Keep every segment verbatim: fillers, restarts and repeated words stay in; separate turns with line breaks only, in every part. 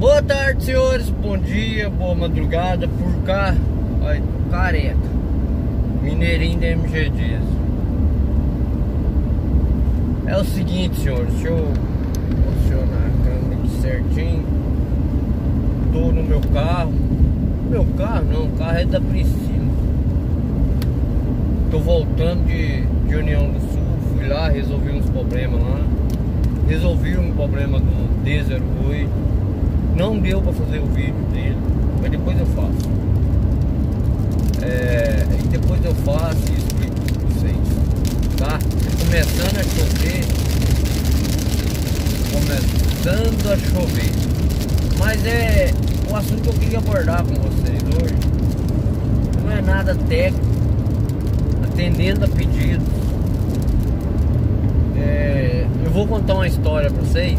Boa tarde, senhores, bom dia, boa madrugada. Por cá, olha, tô careca. Mineirinho da M G Diesel. É o seguinte, senhores, deixa eu posicionar a câmera aqui certinho. Tô no meu carro. Meu carro não, o carro é da Priscila. Tô voltando de, de União do Sul. Fui lá, resolvi uns problemas lá. Resolvi um problema do D zero oito. Não deu pra fazer o vídeo dele, mas depois eu faço. É, e depois eu faço e explico pra vocês, tá? Começando a chover. Começando a chover. Mas é o assunto que eu queria abordar com vocês hoje. Não é nada técnico. Atendendo a pedidos. É, eu vou contar uma história pra vocês.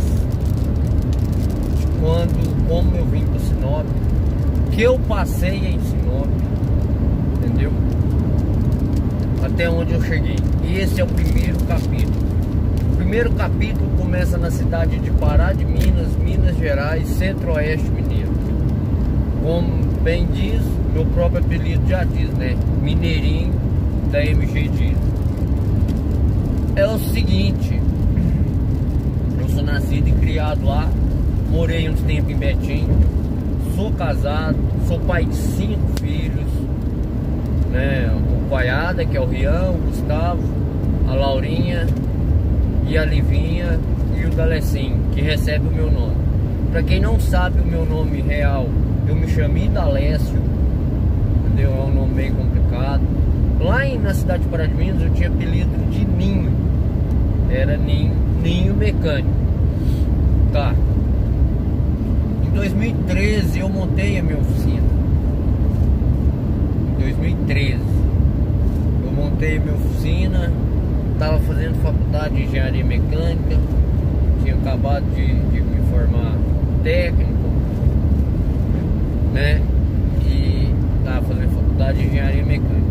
Quando, como eu vim para Sinop, que eu passei em Sinop, entendeu? Até onde eu cheguei. E esse é o primeiro capítulo. O primeiro capítulo começa na cidade de Pará de Minas, Minas Gerais, Centro-Oeste Mineiro. Como bem diz, meu próprio apelido já diz, né? Mineirinho da M G Diesel. É o seguinte, eu sou nascido e criado lá. Morei uns tempos em Betim. Sou casado, sou pai de cinco filhos, né? O Coiada, que é o Rian, o Gustavo, a Laurinha e a Livinha e o Dalecinho, que recebe o meu nome. Pra quem não sabe o meu nome real, eu me chamo Idalécio, entendeu? É um nome meio complicado. Lá em, na cidade de Pará de Minas eu tinha apelido de Ninho. Era Ninho, Ninho Mecânico. Tá. Em dois mil e treze eu montei a minha oficina. Em dois mil e treze eu montei a minha oficina. Estava fazendo faculdade de engenharia mecânica. Tinha acabado de, de me formar técnico, né? E estava fazendo faculdade de engenharia mecânica.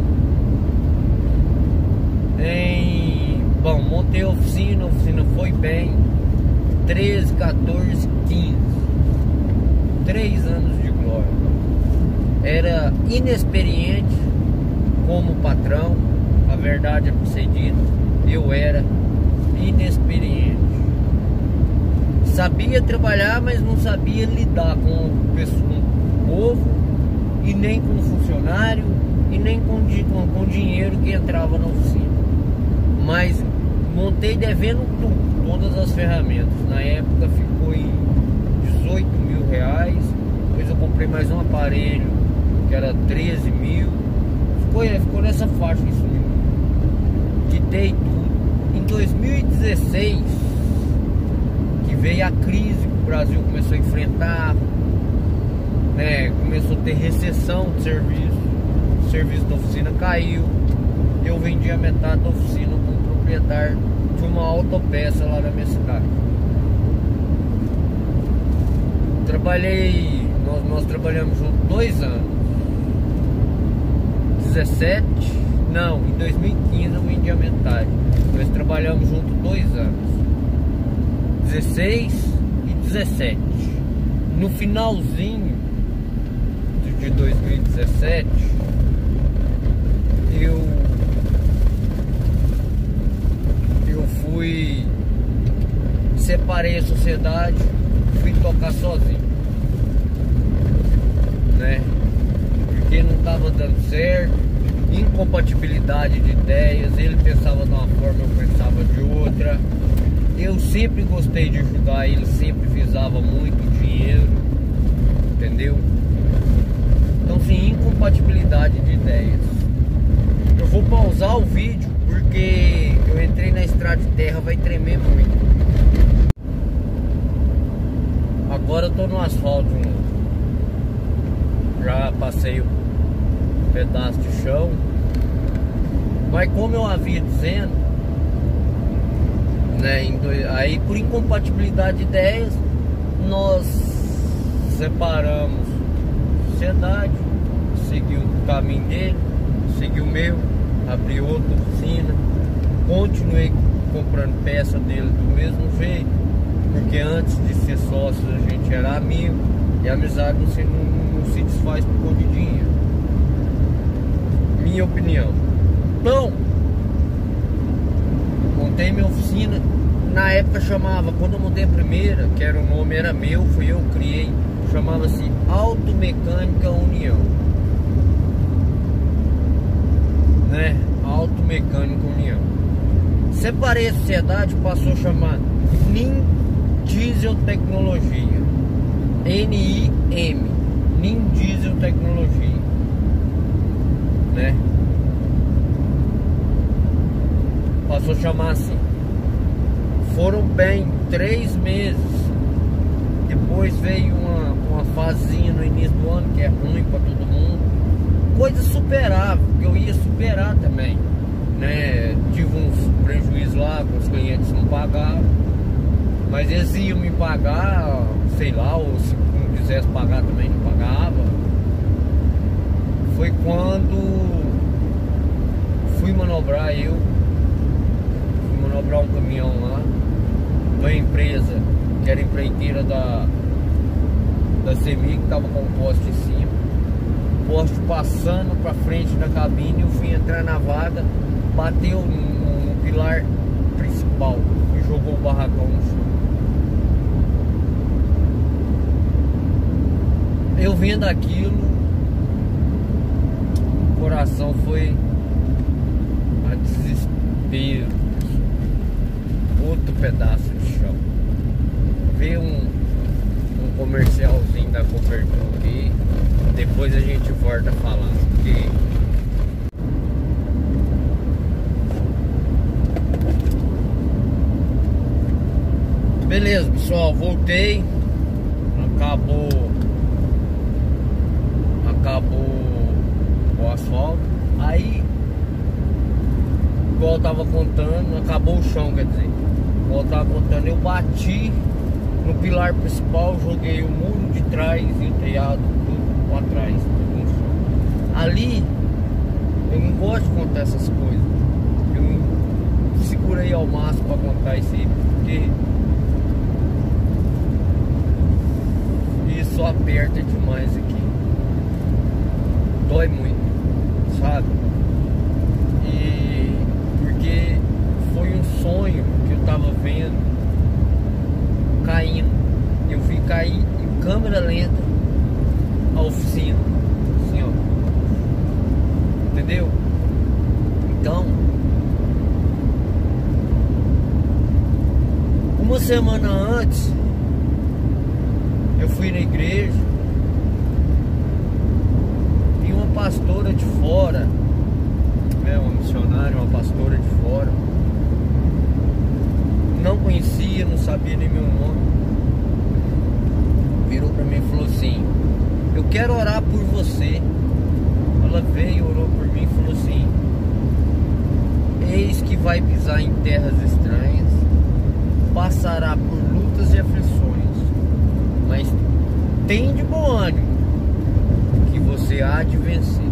Em, bom, montei a oficina, a oficina foi bem. treze, quatorze, quinze. Três anos de glória. Era inexperiente como patrão. A verdade é procedida. Eu era inexperiente. Sabia trabalhar, mas não sabia lidar com o povo, e nem com o funcionário, e nem com, com, com o dinheiro que entrava na oficina. Mas montei devendo tudo, todas as ferramentas. Na época ficou em dezoito mil reais. Depois eu comprei mais um aparelho que era treze mil. Ficou, ficou nessa faixa isso mesmo. Quitei tudo. Em dois mil e dezesseis, que veio a crise que o Brasil começou a enfrentar, né? Começou a ter recessão de serviço. O serviço da oficina caiu. Eu vendi a metade da oficina com o proprietário de uma autopeça lá na minha cidade. Trabalhei, nós, nós trabalhamos juntos dois anos. dezessete, não, em dois mil e quinze eu vendi a metade. Nós trabalhamos juntos dois anos. dezesseis e dezessete. No finalzinho de dois mil e dezessete, eu eu fui, separei a sociedade, fui tocar sozinho, né? Porque não estava dando certo, incompatibilidade de ideias. Ele pensava de uma forma, eu pensava de outra. Eu sempre gostei de ajudar, ele sempre visava muito dinheiro, entendeu? Então, sim, incompatibilidade de ideias. Eu vou pausar o vídeo porque eu entrei na estrada de terra, vai tremer muito. Agora eu tô no asfalto de novo. Já passei um pedaço de chão. Mas como eu havia dizendo, né, em dois, aí por incompatibilidade de ideias, nós separamos a sociedade. Segui o caminho dele, segui o meu, abri outra oficina, continuei comprando peça dele do mesmo jeito, porque antes de ser sócio a gente era amigo, E a amizade não se, não, não se desfaz por conta de dinheiro. Minha opinião. Então, montei minha oficina. Na época chamava, quando eu montei a primeira, que era o nome, era meu, fui eu que criei. Chamava-se Automecânica União, né? Automecânica União. Separei a sociedade, passou a chamar Nim Diesel Tecnologia, N I M, Nim Diesel Tecnologia, né? Passou a chamar assim. Foram bem três meses. Depois veio uma, uma fasezinha no início do ano que é ruim para todo mundo. Coisa superável, que eu ia superar também, né? Tive uns prejuízos lá, que os clientes não pagavam, mas eles iam me pagar, sei lá, ou se não quisesse pagar também não pagava. Foi quando fui manobrar eu, fui manobrar um caminhão lá da empresa, que era empreiteira da, da CEMIG, que estava com o poste em cima. O poste passando para frente da cabine, eu fui entrar na vaga, bateu no, no pilar principal e jogou o barracão no chão. Eu vendo aquilo, o coração foi a desespero. Outro pedaço de chão. Ver um, um comercialzinho da Copertão aqui. Depois a gente volta a falar. Porque beleza, pessoal, voltei. Acabou. Acabou o asfalto. Aí, igual eu tava contando, acabou o chão, quer dizer. Igual eu tava contando, eu bati no pilar principal, joguei o muro de trás e o telhado tudo pra trás, tudo no chão. Ali, eu não gosto de contar essas coisas. Eu não segurei ao máximo pra contar isso aí, porque isso aperta demais aqui. Dói muito, sabe? E porque foi um sonho que eu tava vendo caindo. Eu fui cair em câmera lenta a oficina, assim, ó. Entendeu? Então, uma semana antes, eu fui na igreja e uma pastora de fora, né, uma missionária, uma pastora de fora, não conhecia, não sabia nem meu nome, virou pra mim e falou assim: eu quero orar por você. Ela veio, orou por mim e falou assim: eis que vai pisar em terras estranhas, passará por lutas e aflições, mas tem de bom ânimo, que você há de vencer.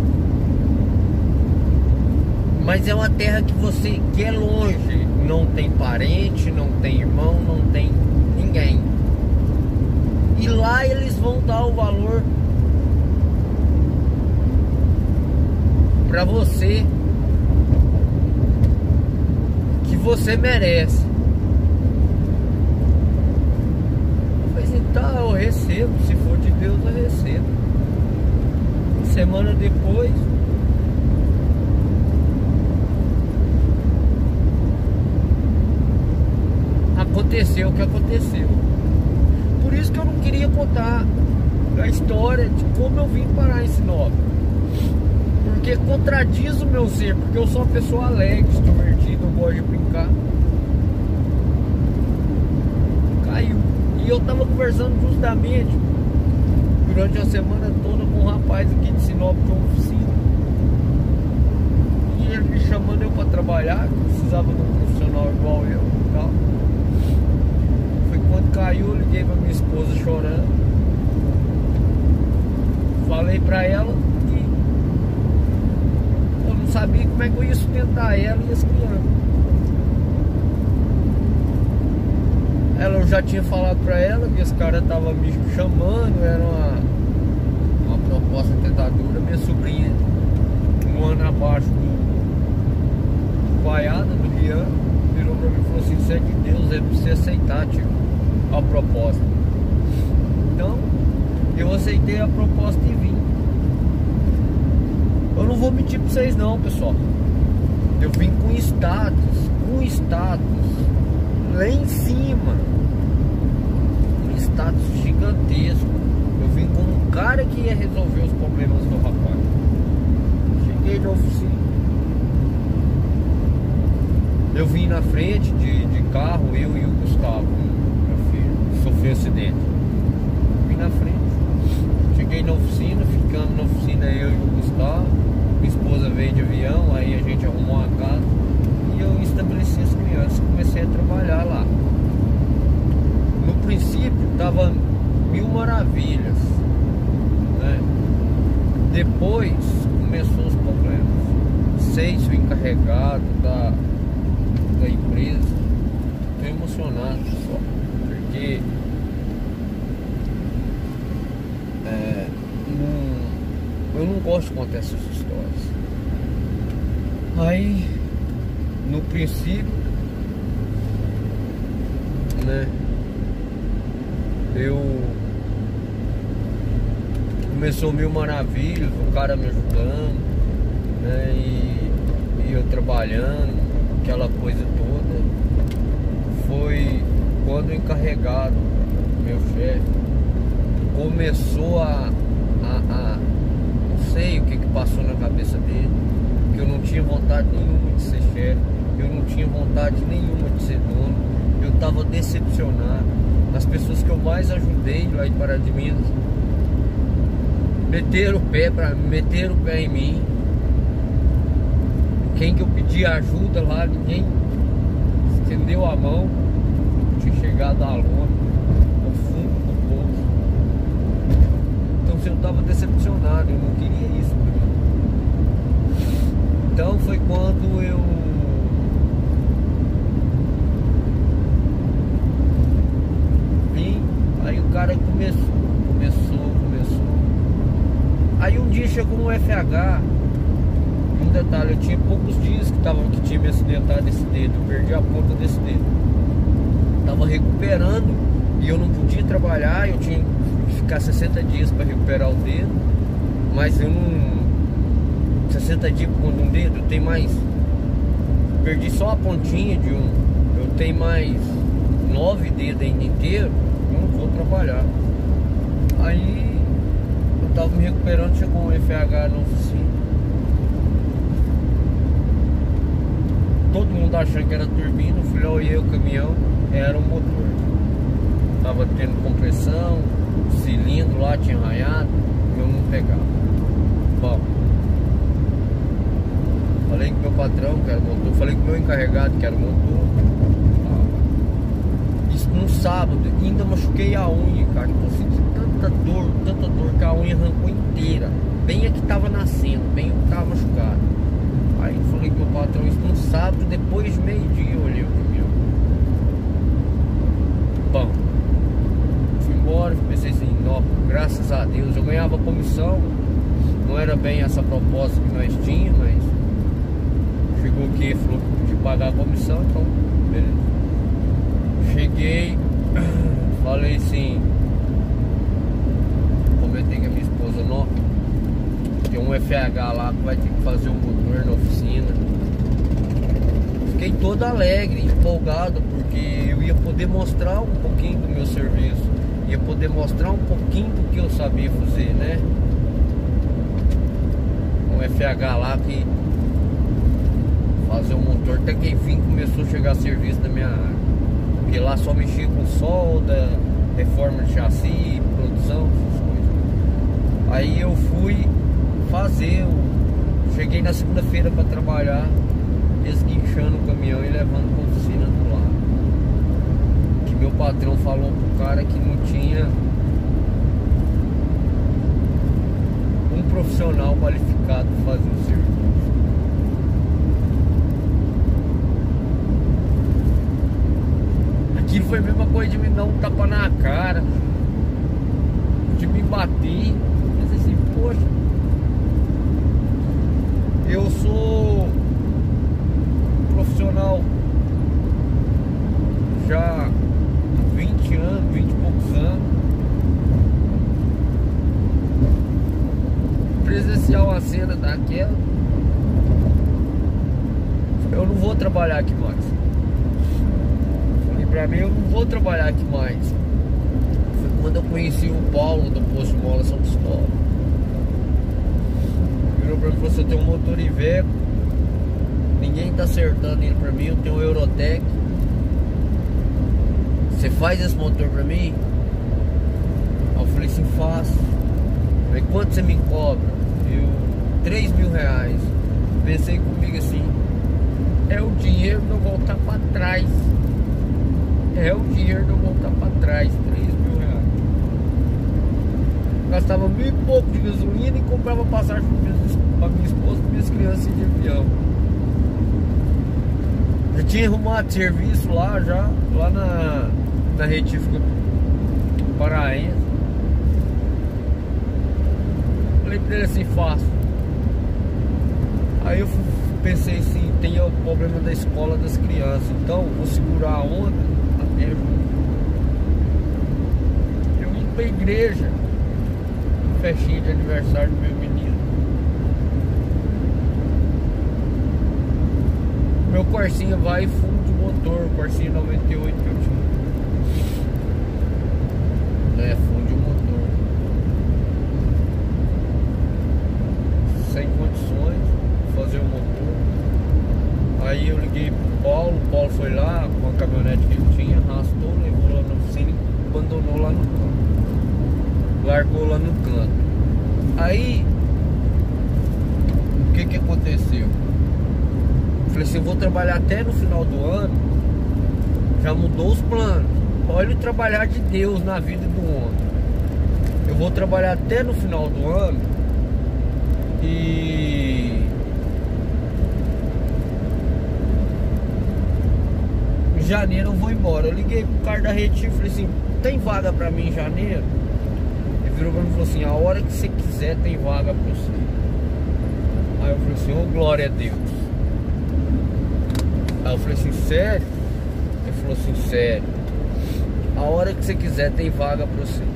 Mas é uma terra que você que é longe, não tem parente, não tem irmão, não tem ninguém. E lá eles vão dar o valor pra você que você merece. Eu falei assim, tá, eu recebo, se for de Deus eu recebo. Uma semana depois, aconteceu o que aconteceu. Por isso que eu não queria contar a história de como eu vim parar em Sinop, porque contradiz o meu ser, porque eu sou uma pessoa alegre, extrovertida, eu gosto de brincar. Caiu. E eu tava conversando justamente durante a semana toda com um rapaz aqui de Sinop, de uma oficina, e ele me chamando eu pra trabalhar, que eu precisava de um profissional igual eu e tal. Quando caiu, eu liguei pra minha esposa chorando. Falei pra ela que eu não sabia como é que eu ia sustentar ela e as crianças. ela, eu já tinha falado pra ela que esse cara tava me chamando, era uma, uma proposta tentadora. Minha sobrinha, um ano abaixo do vaiada do Rian, virou pra mim e falou assim: "Você é de Deus, é pra você aceitar, tio, a proposta." Então eu aceitei a proposta e vim. Eu não vou mentir pra vocês não, pessoal. Eu vim com status, com status lá em cima, um status gigantesco. Eu vim com um cara que ia resolver os problemas do rapaz. Cheguei na oficina, eu vim na frente de, de carro, eu e o Gustavo, meu filho, sofreu acidente. Vim na frente, cheguei na oficina, ficando na oficina eu e o Gustavo. Minha esposa veio de avião, aí a gente arrumou uma casa e eu estabeleci as crianças, comecei a trabalhar lá. No princípio tava mil maravilhas, né? Depois começou os problemas. Sei se o encarregado da, da empresa, tô emocionado só, porque é, não, eu não gosto de contar essas histórias. Aí, no princípio, né, eu começou mil maravilhas, o cara me ajudando, né, e, e eu trabalhando, aquela coisa toda. Foi quando o encarregado, meu chefe, começou a, a, a não sei o que que passou na cabeça dele, que eu não tinha vontade nenhuma de ser chefe, eu não tinha vontade nenhuma de ser dono, eu estava decepcionado. As pessoas que eu mais ajudei lá em Pará de Minas meteram o pé para meteram o pé em mim. Quem que eu pedi ajuda lá, ninguém estendeu a mão. Eu tinha chegado à lona, ao fundo do poço. Então eu estava decepcionado, eu não queria isso pra mim. Então foi quando eu vim, aí o cara começou, começou, começou. Aí um dia chegou um F H, um detalhe, eu tinha poucos dias que, tava, que tinha me acidentado esse dedo, eu perdi a ponta desse dedo. Tava recuperando e eu não podia trabalhar, eu tinha que ficar sessenta dias para recuperar o dedo, mas eu não... sessenta dias por um dedo, eu tenho mais, perdi só a pontinha de um, eu tenho mais nove dedos ainda inteiro, eu não vou trabalhar. Aí eu tava me recuperando, chegou um F H na oficina, todo mundo achando que era turbina, eu fui lá, olhei o caminhão, era um motor, tava tendo compressão, o cilindro lá tinha arranhado, eu não pegava. Bom, falei com meu patrão que era motor, falei com meu encarregado que era motor. Isso num sábado, ainda machuquei a unha, cara. Eu senti tanta dor, tanta dor que a unha arrancou inteira. Bem a que tava nascendo, bem a que tava machucado. Aí eu falei com meu patrão isso num sábado, depois de meio-dia eu olhei o caminhão. Bom, fui embora, pensei assim, não, graças a Deus, eu ganhava comissão. Não era bem essa proposta que nós tínhamos, mas chegou aqui, falou que podia pagar a comissão, então beleza. Cheguei, falei assim, comentei com a minha esposa, não, tem um F H lá que vai ter que fazer um motor na oficina. Fiquei todo alegre, empolgado, porque eu ia poder mostrar um pouquinho do meu serviço, ia poder mostrar um pouquinho do que eu sabia fazer, né? Um F H lá que fazer um motor, até que enfim começou a chegar serviço na minha área, porque lá só mexia com solda, reforma de chassi, produção, essas coisas. Aí eu fui fazer, cheguei na segunda-feira para trabalhar, esguinchando o caminhão e levando para a oficina do lado. Que meu patrão falou pro cara que não tinha um profissional qualificado para fazer o serviço. Aquilo foi a mesma coisa de me dar um tapa na cara, de me bater. Eu pensei assim, poxa, eu sou profissional já há vinte anos, vinte e poucos anos, presenciar uma cena daquela, eu não vou trabalhar aqui mais. Falei pra mim, eu não vou trabalhar aqui mais. Foi quando eu conheci o Paulo do Posto Mola São Cristóvão. Virou pra mim e falou: você tem um motor Iveco, ninguém tá acertando ele pra mim, eu tenho um Eurotec, você faz esse motor pra mim? Aí eu falei assim, faço. Falei, quanto você me cobra? Eu, três mil reais. Pensei comigo assim, é o dinheiro de eu voltar pra trás. É o dinheiro de eu voltar pra trás, três mil reais. Gastava mil e pouco de gasolina e comprava passagem pra minha esposa e minhas crianças de avião. Já tinha arrumado serviço lá já, lá na, na retífica paraense. Falei pra ele assim, fácil. Aí eu pensei assim, tem o problema da escola das crianças, então vou segurar a onda até junho. Eu ia pra igreja, festinha de aniversário do meu menino. Meu Corsinha vai e funde o motor, o Corsinha noventa e oito que eu tinha. É, funde o motor. Sem condições de fazer o motor. Aí eu liguei pro Paulo, o Paulo foi lá com a caminhonete que ele tinha, arrastou, levou lá na oficina e abandonou lá no canto. Largou lá no canto. Aí, o que que aconteceu? Falei assim, eu vou trabalhar até no final do ano. Já mudou os planos. Olha o trabalhar de Deus na vida do homem. Eu vou trabalhar até no final do ano. E em janeiro eu vou embora. Eu liguei pro cara da Retífica e falei assim, tem vaga pra mim em janeiro? Ele virou pra mim e falou assim, a hora que você quiser tem vaga pra você. Aí eu falei assim, ô glória a Deus. Aí eu falei assim, sério? Ele falou assim, sério. A hora que você quiser tem vaga pra você.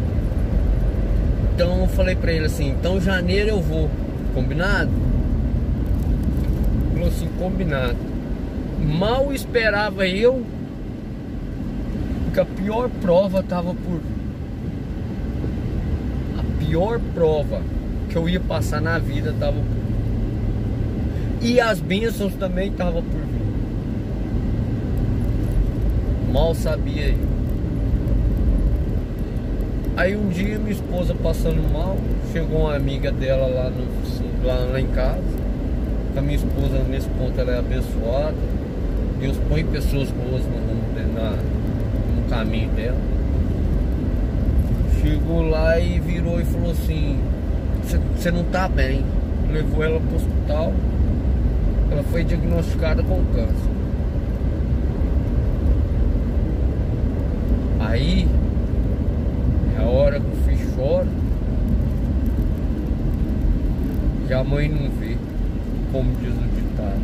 Então eu falei pra ele assim, então janeiro eu vou, combinado? Ele falou assim, combinado. Mal esperava eu que a pior prova tava por vir. A pior prova que eu ia passar na vida tava por vir. E as bênçãos também tava por vir. Mal sabia eu. Aí um dia minha esposa passando mal, chegou uma amiga dela lá, no, lá, lá em casa. A minha esposa nesse ponto ela é abençoada. Deus põe pessoas boas no, na, no caminho dela. Chegou lá e virou e falou assim, você não tá bem. Levou ela pro hospital. Ela foi diagnosticada com câncer. Aí é a hora que o filho chora, que a mãe não vê, como diz o ditado.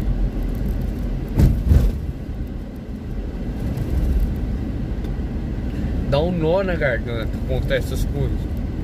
Dá um nó na garganta contar essas coisas.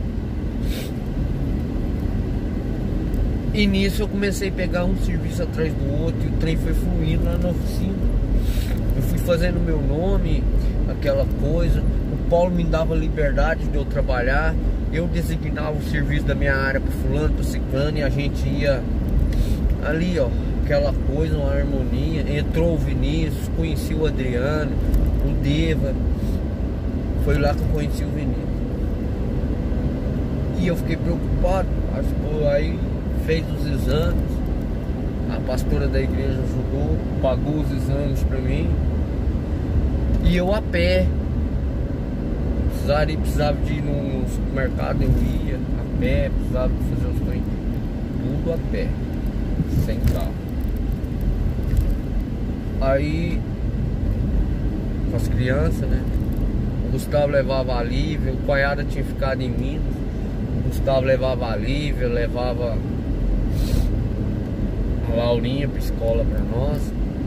E nisso eu comecei a pegar um serviço atrás do outro e o trem foi fluindo lá na oficina. Eu fui fazendo meu nome, aquela coisa. O Paulo me dava liberdade de eu trabalhar. Eu designava o serviço da minha área para fulano, para ciclano, e a gente ia ali, ó, aquela coisa, uma harmonia. Entrou o Vinícius, conheci o Adriano, o Deva. Foi lá que eu conheci o Vinícius. E eu fiquei preocupado. Aí fez os exames. A pastora da igreja ajudou, pagou os exames para mim. E eu a pé. Precisava, precisava de ir no supermercado, eu ia a pé, precisava fazer os trem, tudo a pé, sem carro. Aí com as crianças, né? O Gustavo levava a Lívia, o cunhado tinha ficado em Minas. O Gustavo levava a Lívia, levava a Laurinha pra escola pra nós.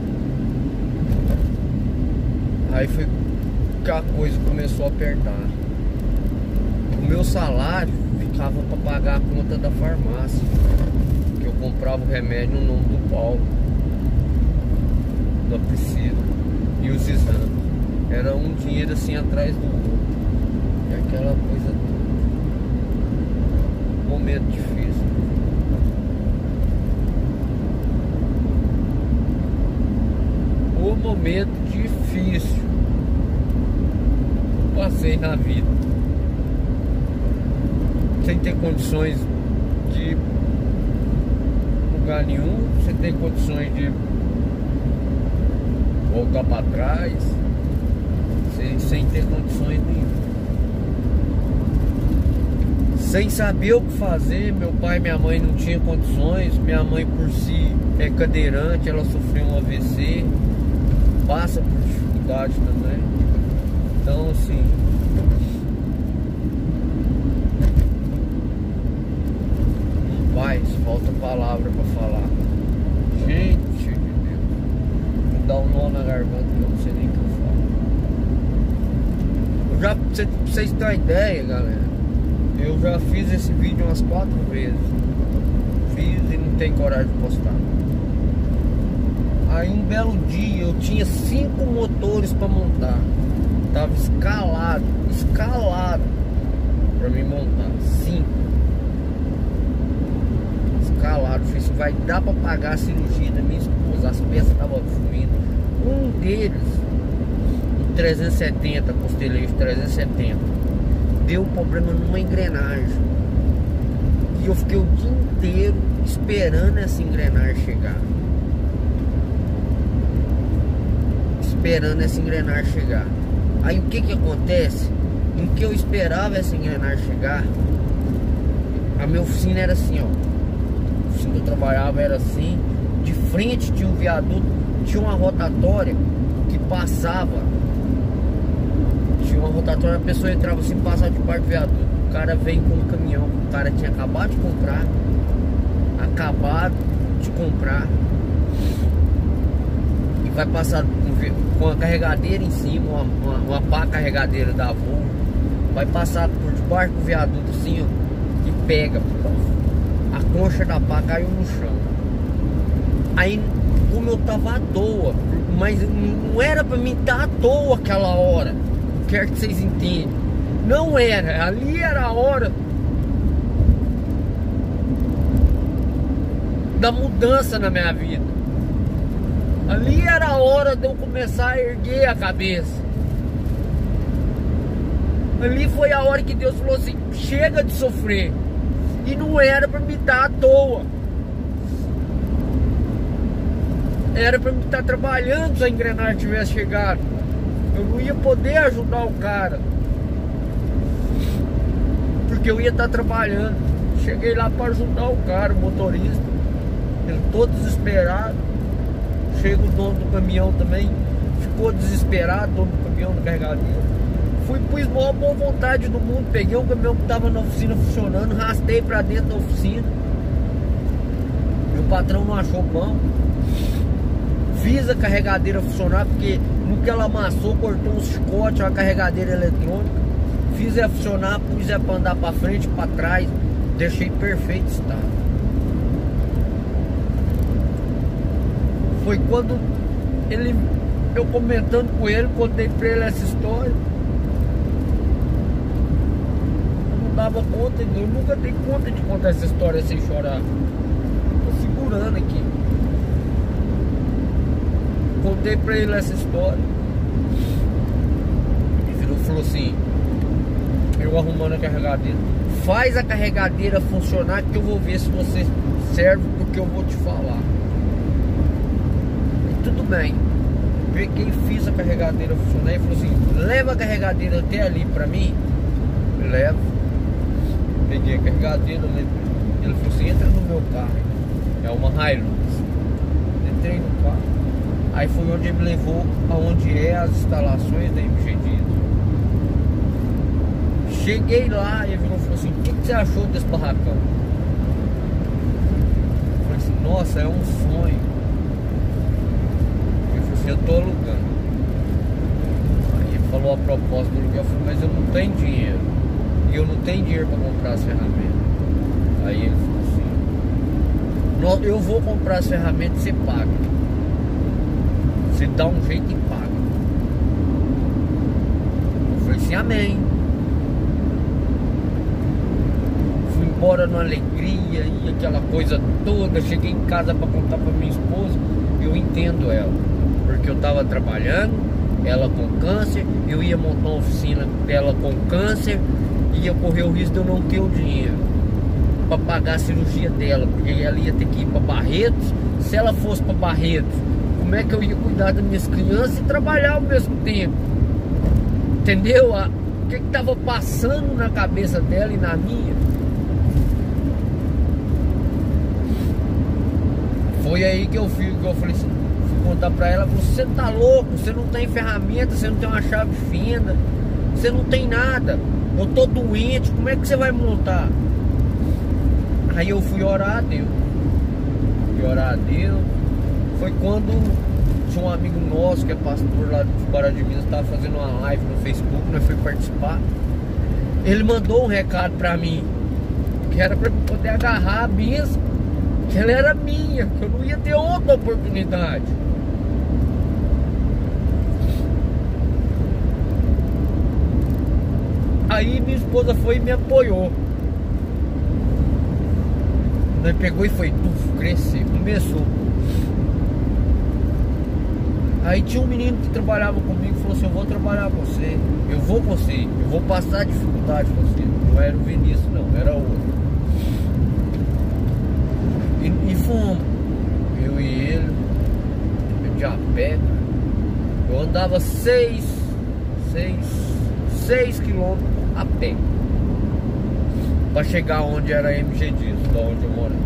Aí foi que a coisa começou a apertar. O meu salário ficava pra pagar a conta da farmácia, que eu comprava o remédio no nome do Paulo, da Priscila, e os exames. Era um dinheiro assim atrás do outro. E aquela coisa toda. Momento difícil. O momento difícil eu passei na vida. Sem ter condições de ir lugar nenhum, sem ter condições de voltar para trás. Sem, sem ter condições nenhuma, sem saber o que fazer. Meu pai e minha mãe não tinham condições. Minha mãe por si é cadeirante, ela sofreu um A V C, passa por dificuldade também. Então assim, rapaz, falta palavra pra falar. Gente de Deus, me dá um nó na garganta que eu não sei nem o que eu falo. Já, pra vocês terem uma ideia, galera, eu já fiz esse vídeo umas quatro vezes. Fiz e não tenho coragem de postar. Aí um belo dia eu tinha cinco motores para montar. Tava escalado, escalado para me montar. Cinco. Escalado. Falei assim, vai dar para pagar a cirurgia da minha esposa. As peças estavam fluindo. Um deles, trezentos e setenta, costeleiro trezentos e setenta, deu problema numa engrenagem. E eu fiquei o dia inteiro esperando essa engrenagem chegar. Esperando essa engrenagem chegar. Aí o que que acontece? Em que eu esperava essa engrenagem chegar, a minha oficina era assim, ó. A oficina que eu trabalhava era assim. De frente tinha um viaduto, tinha uma rotatória que passava. Tinha uma rotatória, a pessoa entrava assim, passava de parte do viaduto. O cara vem com um caminhão que o cara tinha acabado de comprar. Acabado de comprar. E vai passar com a carregadeira em cima, uma, uma, uma pá carregadeira da Volvo. Vai passar por debaixo do viaduto assim, ó, e pega. A concha da pá caiu no chão. Aí, como eu tava à toa, mas não era pra mim estar à toa aquela hora. Quero que vocês entendam. Não era, ali era a hora da mudança na minha vida. Ali era a hora de eu começar a erguer a cabeça. Ali foi a hora que Deus falou assim, chega de sofrer. E não era para me estar à toa. Era para me estar trabalhando se a engrenagem tivesse chegado. Eu não ia poder ajudar o cara, porque eu ia estar trabalhando. Cheguei lá para ajudar o cara, o motorista. Ele todo desesperado. Chega o dono do caminhão também, ficou desesperado, dono do caminhão da carregadeira. Fui, pus maior boa vontade do mundo. Peguei o caminhão que estava na oficina funcionando, rastei para dentro da oficina. Meu patrão não achou bom. Fiz a carregadeira funcionar, porque no que ela amassou, cortou um chicote, uma carregadeira eletrônica. Fiz ela funcionar, pus ela para andar para frente, para trás. Deixei perfeito estado. Foi quando ele, eu comentando com ele, contei pra ele essa história. Eu não dava conta, eu nunca dei conta de contar essa história sem chorar. Tô segurando aqui. Contei pra ele essa história. Ele virou e falou assim, eu arrumando a carregadeira, faz a carregadeira funcionar que eu vou ver se você serve pro que eu vou te falar. E tudo bem. Peguei e fiz a carregadeira funcionar. E falou assim, leva a carregadeira até ali pra mim. Eu levo. Peguei a carregadeira, ele falou assim, entra no meu carro. É uma Hilux. Entrei no carro. Aí foi onde ele me levou aonde é as instalações da M G Diesel. Cheguei lá e ele falou assim, o que, que você achou desse barracão? Eu falei assim, nossa, é um sonho. Ele falou assim, eu tô alugando. Aí ele falou a proposta do aluguel, eu falei, mas eu não tenho dinheiro. E eu não tenho dinheiro para comprar as ferramentas. Aí ele falou assim, eu vou comprar as ferramentas e você paga. Você dá um jeito e paga. Eu falei assim, amém. Fui embora numa alegria e aquela coisa toda. Cheguei em casa para contar para minha esposa. Eu entendo ela, porque eu estava trabalhando, ela com câncer. Eu ia montar uma oficina dela com câncer, ia correr o risco de eu não ter o dinheiro para pagar a cirurgia dela, porque ela ia ter que ir para Barretos. Se ela fosse para Barretos, como é que eu ia cuidar das minhas crianças e trabalhar ao mesmo tempo? Entendeu? O que estava passando na cabeça dela e na minha? Foi aí que eu fui, que eu falei assim, fui contar pra ela, você tá louco, você não tem ferramenta, você não tem uma chave de fenda, você não tem nada, eu tô doente, como é que você vai montar? Aí eu fui orar a Deus. Fui orar a Deus. Foi quando tinha um amigo nosso que é pastor lá de Pará de Minas, estava fazendo uma live no Facebook, nós fomos participar. Ele mandou um recado pra mim, que era pra eu poder agarrar a bênção, que ela era minha, que eu não ia ter outra oportunidade. Aí minha esposa foi e me apoiou. Nós pegou e foi, tuf, crescer, começou. Aí tinha um menino que trabalhava comigo e falou assim, eu vou trabalhar com você, eu vou com você, eu vou passar dificuldade com você. Não era o Vinícius não, era outro. E, e fomos, eu e ele, de a pé. Eu andava seis, seis, seis quilômetros a pé para chegar onde era a M G Diesel, da onde eu morava.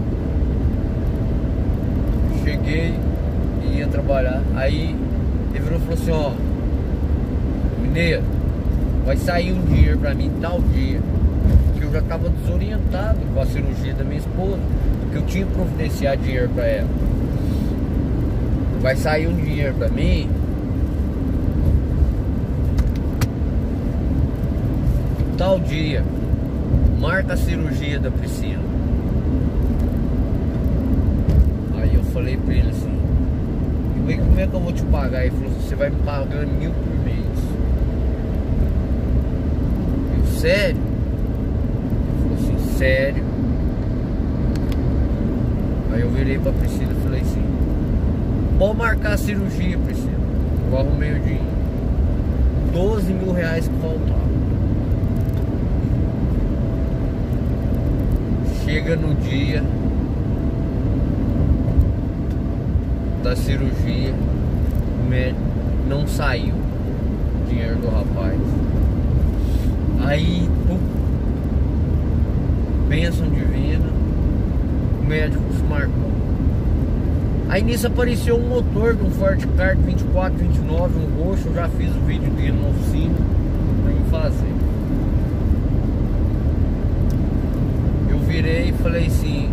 Cheguei e ia trabalhar. Aí ele virou e falou assim, ó, mineiro, vai sair um dinheiro pra mim tal dia, que eu já tava desorientado com a cirurgia da minha esposa, porque eu tinha que providenciar dinheiro pra ela. Vai sair um dinheiro pra mim tal dia, marca a cirurgia da Priscila. Aí eu falei pra ele assim, e como é que eu vou te pagar? Ele falou assim, você vai me pagando mil por mês. Eu, sério? Ele falou assim, sério? Aí eu virei pra Priscila e falei assim, pode marcar a cirurgia, Priscila. Eu arrumei o dinheiro, doze mil reais que faltava. Chega no dia da cirurgia, o médico não saiu o dinheiro do rapaz. Aí, pum, bênção divina, o médico desmarcou. Aí nisso apareceu um motor de um Ford Kart vinte e quatro, vinte e nove, um roxo. Eu já fiz o vídeo dele na oficina pra me fazer. Virei e falei assim,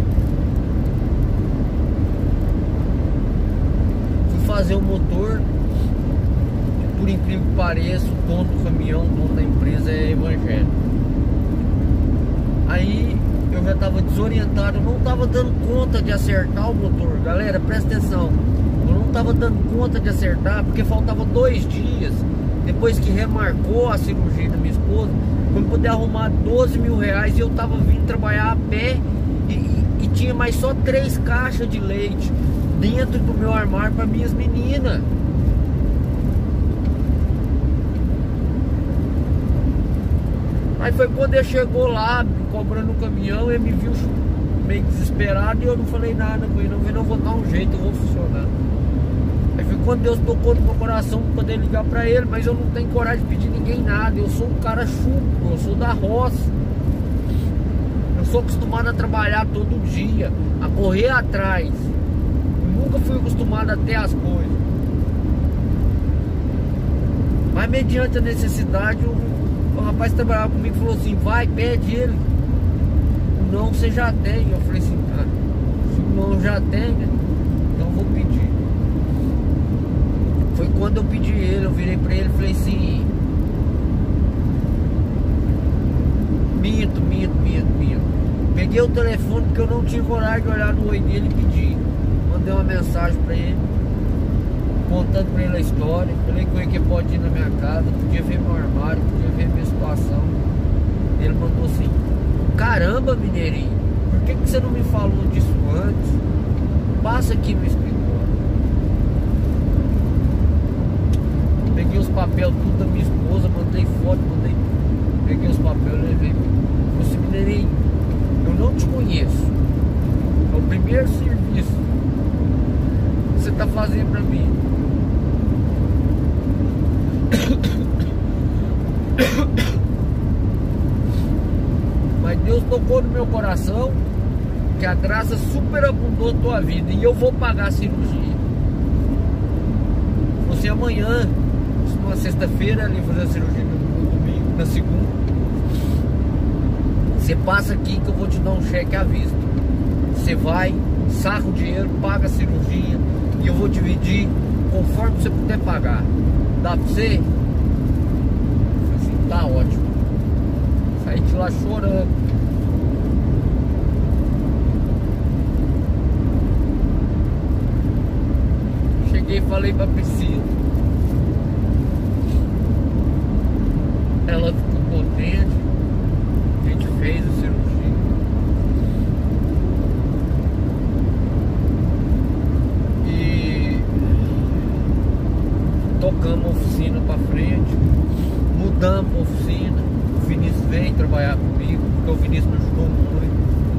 fui fazer o motor, e por incrível que pareça, o dono do caminhão, o dono da empresa é evangélico. Aí eu já estava desorientado, eu não estava dando conta de acertar o motor. Galera, presta atenção, eu não estava dando conta de acertar, porque faltava dois dias depois que remarcou a cirurgia da minha esposa, para eu poder arrumar doze mil reais. E eu tava vindo trabalhar a pé e, e, e tinha mais só três caixas de leite dentro do meu armário para minhas meninas. Aí foi quando ele chegou lá cobrando o caminhão, ele me viu meio desesperado e eu não falei nada com ele, não, eu não vou dar um jeito, eu vou funcionar. Aí foi quando Deus tocou no meu coração para poder ligar para ele, mas eu não tenho coragem de pedir ninguém nada. Eu sou um cara chucro, eu sou da roça. Eu sou acostumado a trabalhar todo dia, a correr atrás. Eu nunca fui acostumado a ter as coisas. Mas mediante a necessidade, o, o rapaz que trabalhava comigo falou assim, vai, pede ele. Não, você já tem. Eu falei assim, ah, se não já tem, né? Então eu vou pedir. Foi quando eu pedi ele, eu virei pra ele e falei assim, minto, minto, minto, minto. Peguei o telefone porque eu não tive coragem de olhar no olho dele e pedir. Mandei uma mensagem pra ele, contando pra ele a história. Falei com ele que pode ir na minha casa, podia ver meu armário, podia ver minha situação. Ele mandou assim, caramba, mineirinho, por que, que você não me falou disso antes? Passa aqui no escritório. Peguei os papéis tudo da minha esposa, mandei foto, mandei. Peguei os papéis, levei. Você, mineirinho, eu não te conheço. É o primeiro serviço que você tá fazendo pra mim. Mas Deus tocou no meu coração que a graça superabundou a tua vida e eu vou pagar a cirurgia. Você amanhã, numa sexta-feira, ali fazer a cirurgia no domingo, na segunda, você passa aqui que eu vou te dar um cheque à vista. Você vai, saca o dinheiro, paga a cirurgia e eu vou dividir conforme você puder pagar. Dá pra você? Assim, tá ótimo. Saí de lá chorando. Cheguei e falei pra Priscila. Ela ficou contente. A gente fez a cirurgia. E tocamos a oficina pra frente. Mudamos a oficina. O Vinícius veio trabalhar comigo, porque o Vinícius me ajudou muito.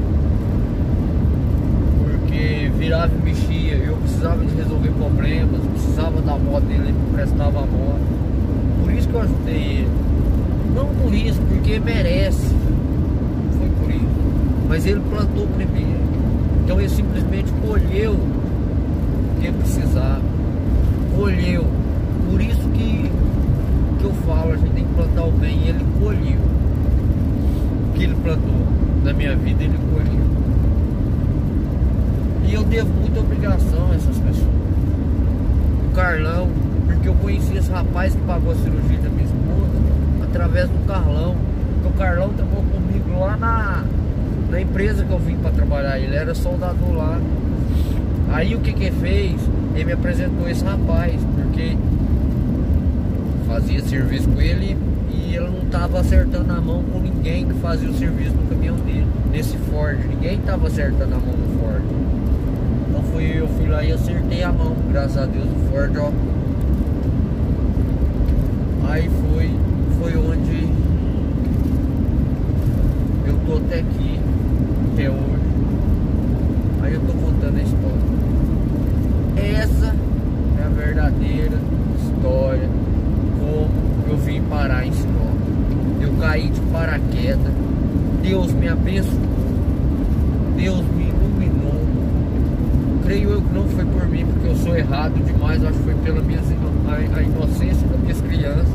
Porque virava e mexia, eu precisava de resolver problemas, precisava da moto dele, ele me prestava a moto. Por isso que eu ajudei ele. Não por isso, porque merece. Foi por isso. Mas ele plantou primeiro. Então ele simplesmente colheu o que ele precisava. Colheu. Por isso que que eu falo, a gente tem que plantar o bem. E ele colheu o que ele plantou na minha vida, ele colheu. E eu devo muita obrigação a essas pessoas. O Carlão, porque eu conheci esse rapaz que pagou a cirurgia da minha esposa através do Carlão. Porque o Carlão trabalhou comigo lá na, na empresa que eu vim para trabalhar. Ele era soldador lá. Aí o que que ele fez? Ele me apresentou esse rapaz, porque fazia serviço com ele e ele não estava acertando a mão com ninguém que fazia o serviço no caminhão dele, nesse Ford. Ninguém estava acertando a mão no Ford. Então fui, eu fui lá e acertei a mão, graças a Deus, o Ford, ó. Aí foi, foi onde eu tô até aqui, até hoje. Aí eu tô contando a história. Essa é a verdadeira história. Como eu vim parar em Sinop. Eu caí de paraquedas. Deus me abençoou. Deus me iluminou. Creio eu que não foi por mim, porque eu sou errado demais. Acho que foi pela minha, a, a inocência das minhas crianças.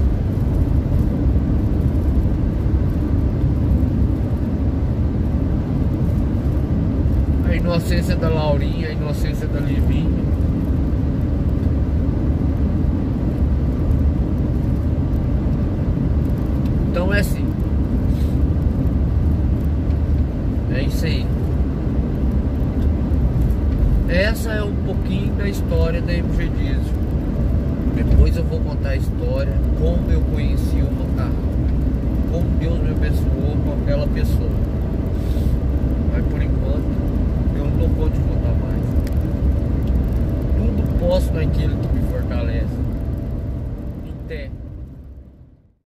A inocência da Laurinha, a inocência da Livinha. Então é assim. É isso aí. Essa é um pouquinho da história da M G Diesel. Depois eu vou contar a história, como eu conheci o Macarrão, como Deus me abençoou com aquela pessoa.